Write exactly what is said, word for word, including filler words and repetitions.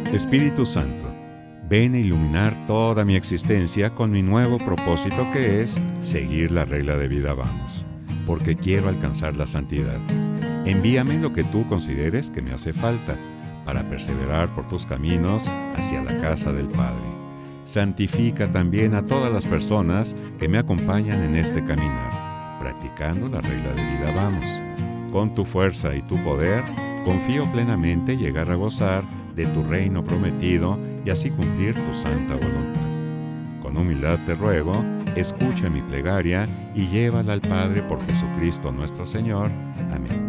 Espíritu Santo, ven a iluminar toda mi existencia con mi nuevo propósito, que es seguir la regla de vida Vamos, porque quiero alcanzar la santidad. Envíame lo que tú consideres que me hace falta para perseverar por tus caminos hacia la casa del Padre. Santifica también a todas las personas que me acompañan en este caminar, practicando la regla de vida Vamos. Con tu fuerza y tu poder, confío plenamente llegar a gozar de tu reino prometido y así cumplir tu santa voluntad. Con humildad te ruego, escucha mi plegaria y llévala al Padre por Jesucristo nuestro Señor. Amén.